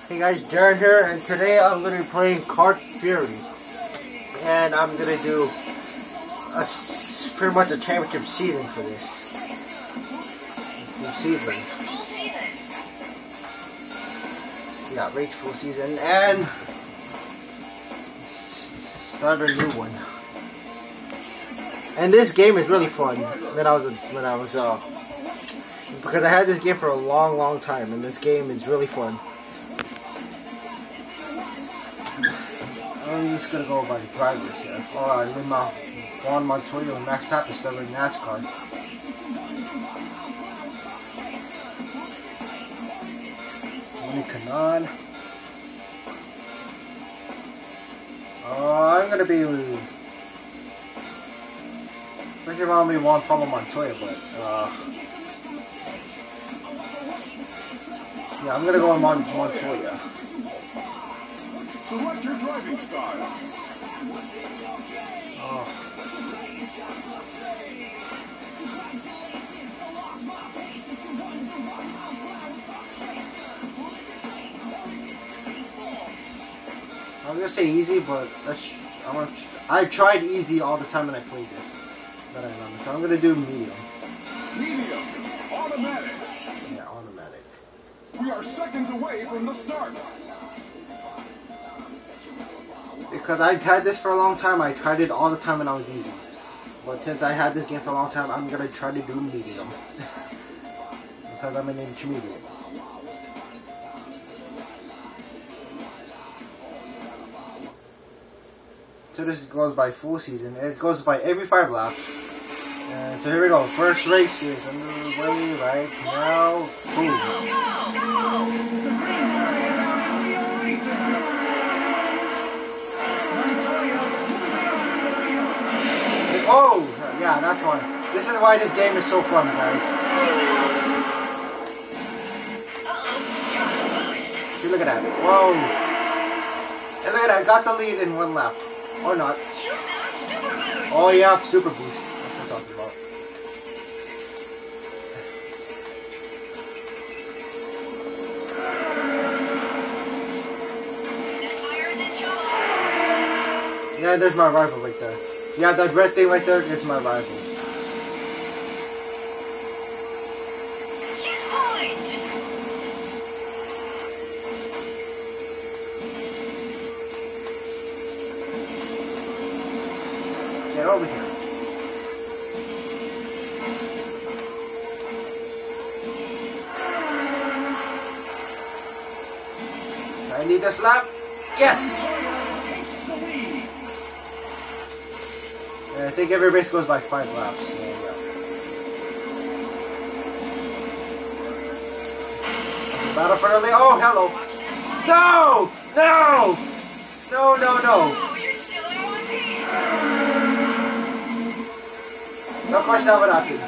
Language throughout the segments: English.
Hey guys, Jared here, and today I'm going to be playing Kart Fury. And I'm going to do pretty much a championship season for this. Let's do season. Yeah, reach full season, and start a new one. And this game is really fun. Because I had this game for a long time, and this game is really fun. I'm just gonna go by the drivers here. Alright, with my Juan Montoya and Max Verstappen in NASCAR. Tony Kanaan. I'm gonna be. Thinking about me Juan Pablo Montoya, but yeah, I'm gonna go on Montoya. Select your driving style. Oh. I'm gonna say easy, but I tried easy all the time when I played this. That I remember. So I'm gonna do medium. Medium. Automatic. Yeah, automatic. We are seconds away from the start. Because I had this for a long time, I tried it all the time when I was easy. But since I had this game for a long time, I'm gonna try to do medium. Because I'm an intermediate. So this goes by full season. It goes by every 5 laps. And so here we go. First race is underway right now. Boom. Oh, yeah, that's one. This is why this game is so fun, guys. See, look at that. Whoa. And look at that. Got the lead in 1 lap. Or not. Oh, yeah, super boost. That's what I'm talking about. Yeah, there's my rival right there. Yeah, that red thing right there is my rival. Get over here. I need this lap. Yes! I think every race goes by 5 laps. So yeah. Battle for early. Oh, hello. No! No! No, no, no. Of course that would happen.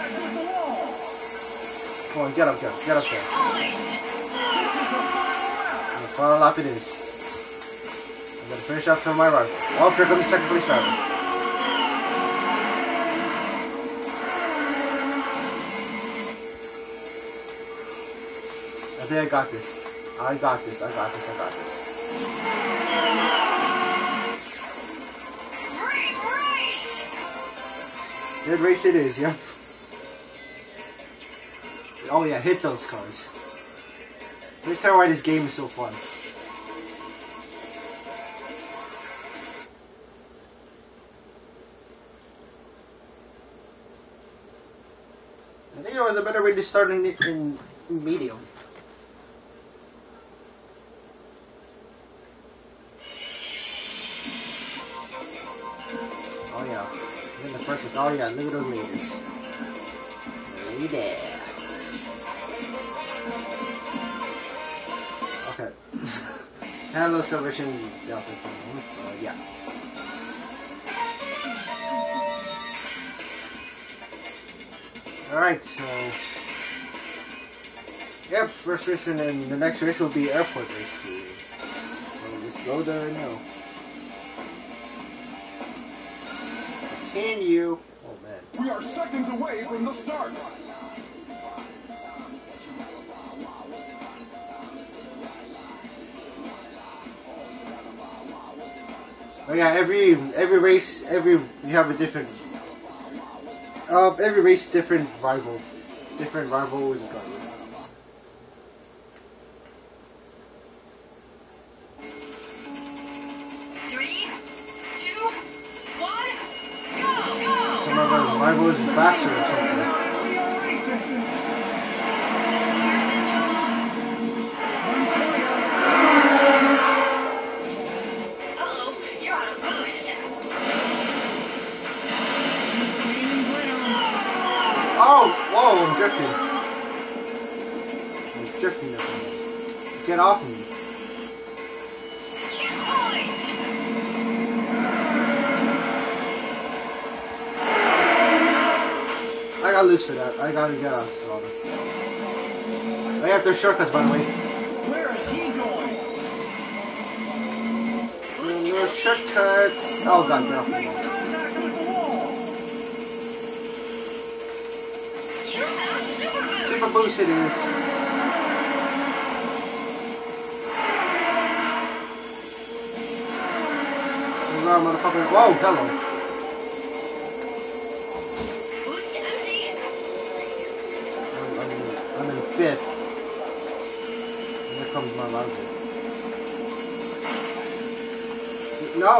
Come on, get up there. Get up there. And the final lap it is. I'm going to finish up for my rival. Oh, here comes the second place driver. I think I got this. I got this. I got this. I got this. Good race it is, yeah. Oh yeah, hit those cars. Let me tell you why this game is so fun. I think it was a better way to start in medium. Oh yeah, in the first one. Oh yeah, look at those ladies. Lady. Okay. Hello, Celebration Delta. Yeah. Alright, so. Yep, first race, and then the next race will be airport race. So let's go there now. Continue. Oh man. We are seconds away from the start. Oh yeah, every race, you have a different. Every race, different rival is a driver. Some of our rivals is faster or something. Oh, whoa, I'm drifting. I'm drifting this one. Get off me. I gotta lose for that. I gotta get off. I have their shortcuts, by the way. Where is he going? No shortcuts. Oh god, get off me. Super boost it is. No, motherfucker. Whoa, hello. I'm in fifth. And here comes my rival. No!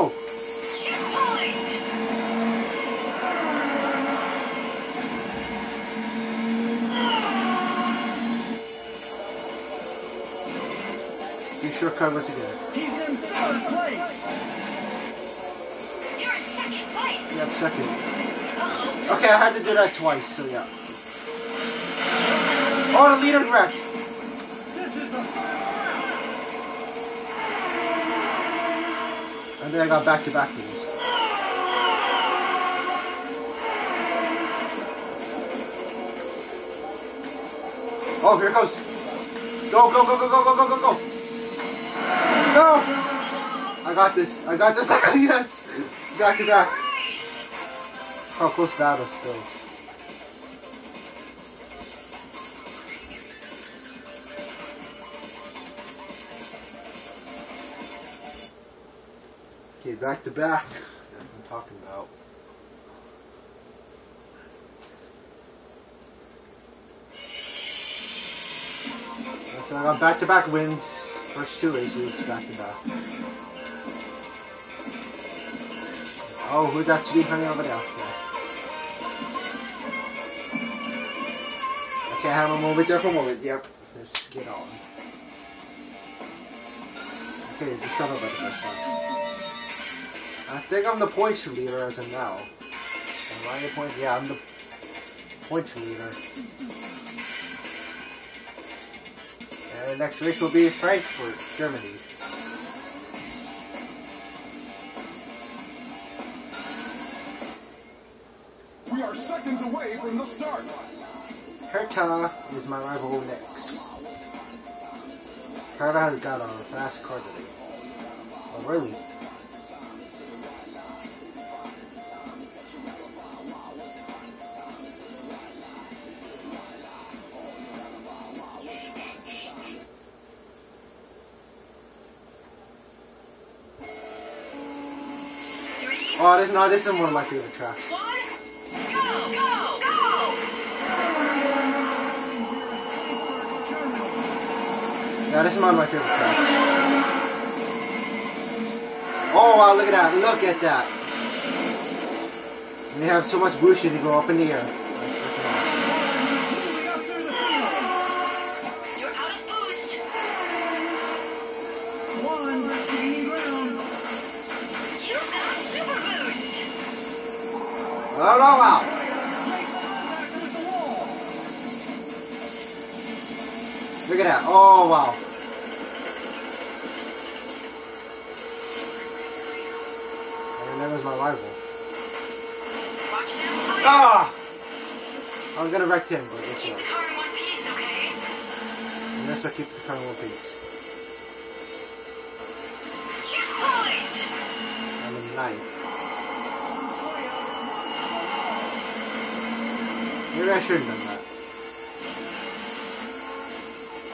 Be sure cover together. He's in third place. You're in second place. Yep, second. Okay, I had to do that twice, so yeah. Oh, the leader's wrecked. This is the final round. And then I got back-to-back wins. Oh, here it goes. Go, go, go, go, go, go, go, go, go. No! I got this. I got this. Yes! Back-to-back. Oh, close battle still. Okay, back to back. That's what I'm talking about. So I got back to back wins. First two races, back to back. Oh, who's that sweet honey over there? Okay, have a moment there for a moment. Yep, let's get on. Okay, just got over the first time. I think I'm the points leader as of now. Am I the points? Yeah, I'm the points leader. And the next race will be Frankfurt, Germany. We are seconds away from the start. Hertha is my rival next. Hertha has got a fast car today. Oh, really? Oh, this is one of my favorite tracks. Go, go, go! Yeah, this is one of my favorite tracks. Oh wow, look at that, look at that. And you have so much bullshit to go up in the air. That's freaking awesome. You're out of boost. One, gaining ground. You got super boost. Oh no, wow. Makes contact with the wall. Look at that, oh wow. And there was my rival. Watch them fire. Ah! I was gonna wreck him, but it's Keep not. the car in one piece, okay? Unless I keep the car in one piece. Checkpoint! I'm in ninth. Maybe I shouldn't have done that.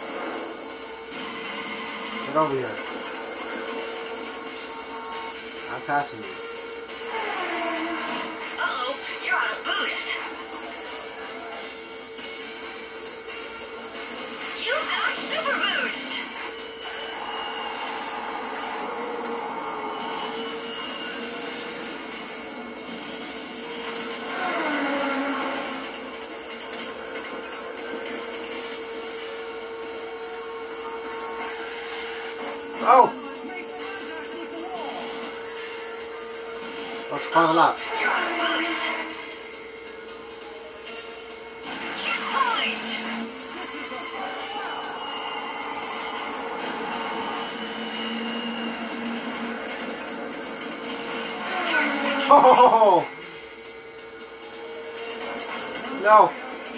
Get over here. I'm not passing me. Uh-oh, you're out of boost. You got super boost. Oh! Let's climb a lot. You're out of boost. Checkpoint. Oh! No!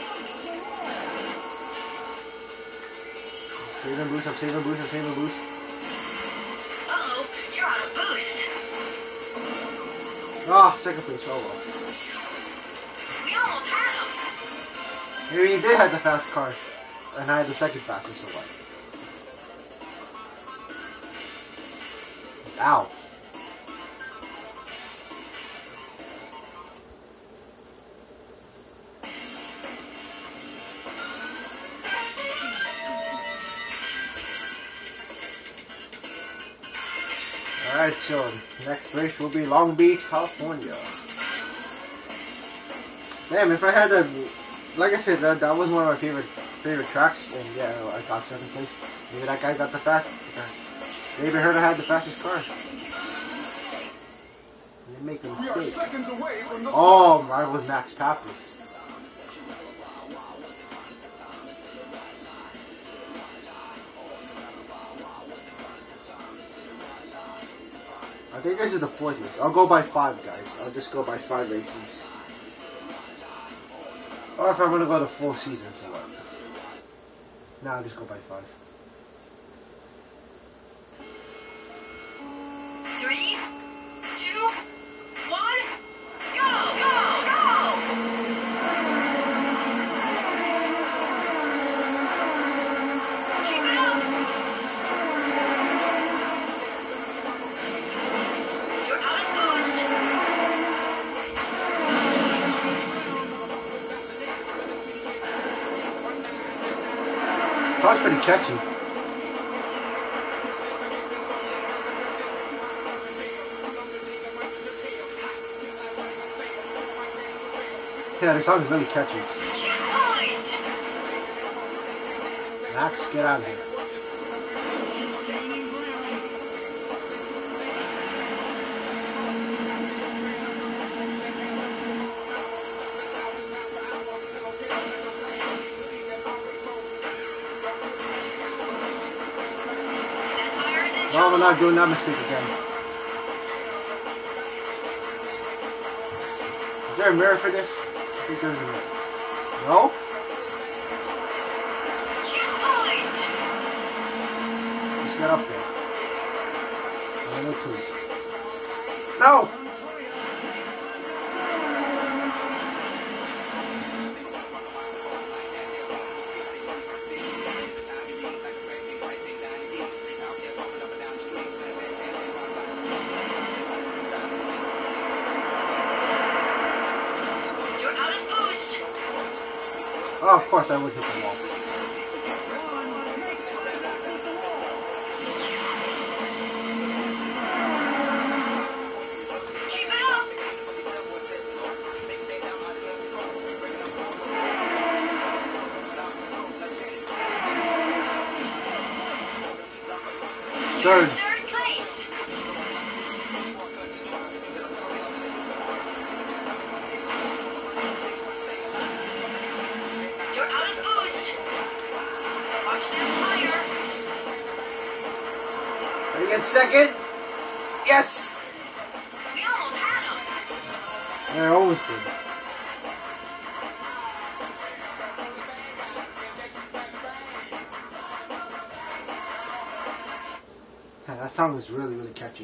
Saving boost, I'm saving boost, I'm saving boost. Uh-oh, you're out of boost. Oh, second place, oh well. We almost had him. Maybe he did have the fast car. And I had the second fastest, so what? Ow. Alright, so next race will be Long Beach, California. Damn, if I had a, like I said, that was one of my favorite tracks, and yeah, I got second place. Maybe that guy got the fastest. Maybe heard I had the fastest car. They make a We are mistake. seconds away from the Oh, mine was Max Pappas. I think this is the fourth race. I'll go by 5, guys. I'll just go by 5 races. Or if I'm going to go the full season, so what? Nah, I'll just go by 5. 3, 2, 1, go, go, go! Keep it up! You're out of boost. Sounds pretty catchy. Yeah, this song is really catchy. Checkpoint! Max, get out of here. That fire's in No, trouble. we're not doing that mistake again. Is there a mirror for this? I think there's a mirror. No? Checkpoint! Let's get up there. No, please. No! You're out of boost. Oh, of course I would hit the wall. Keep it up. Third. Third place. You're out of boost. Watch that fire. Ready to get second? Yes! We almost had him. I almost did. Yeah, that song was really, really catchy.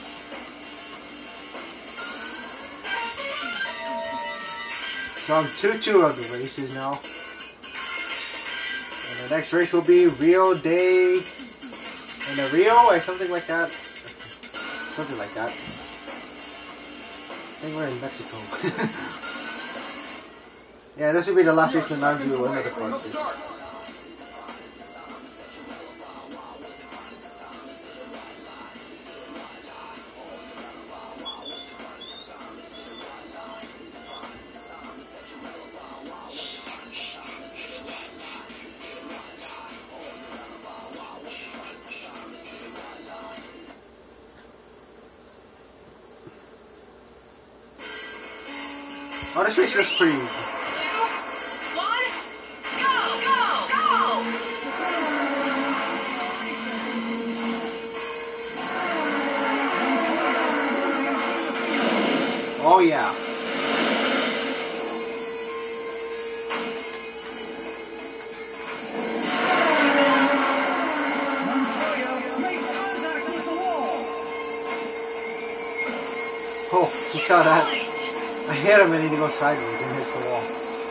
So I'm 2-2 of the races now. And the next race will be Rio de... In the Rio or something like that. Something like that. think we're in Mexico. Yeah, this will be the last race, and I'll do another car race. Oh, this race looks pretty. 2, 1, go, go, go! Oh yeah. Montoya makes contact with the wall. Oh, you saw that? I hit him and he goes sideways and hits the wall.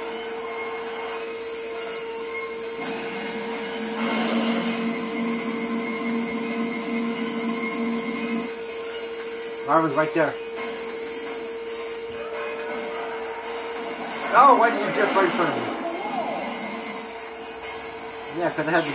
Marvin's right there. Oh, why did you drift right in front of me? Yeah, because I had to.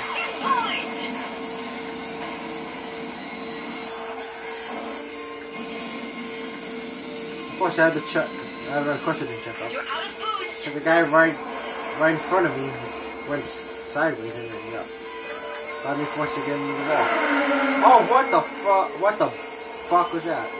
Of course, I had to check. Of course, I didn't check out. You're out of boost. So the guy right in front of me went sideways and then yeah, got me forced to get into the wall. Oh, what the fuck? What the fuck was that?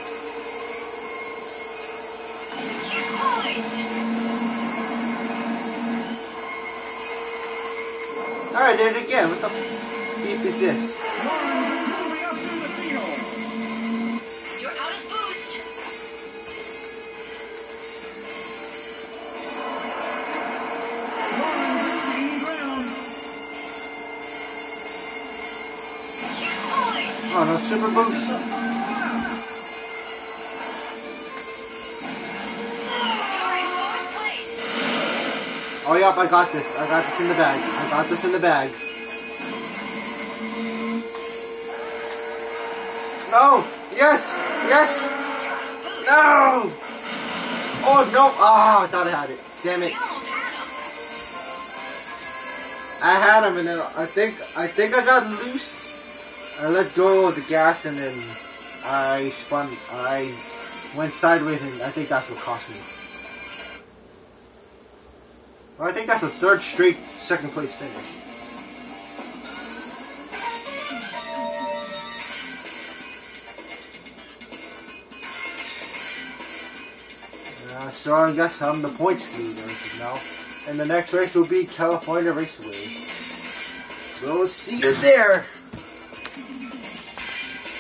Alright, did it again. What the beep is this? Lawrence moving up through the field. You're out of boost. Lawrence gaining ground. Oh, no super boost? Oh, yep, I got this. I got this in the bag. I got this in the bag. No! Yes! Yes! No! Oh, no! Oh, I thought I had it. Damn it. I had him and then I think I got loose. I let go of the gas and then I went sideways and I think that's what cost me. Well, I think that's a third straight second place finish. So I guess I'm the points leader now. And the next race will be California Raceway. So see you there!